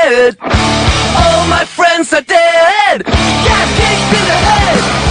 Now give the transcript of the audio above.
head. All my friends are dead. Gas kicked in the head.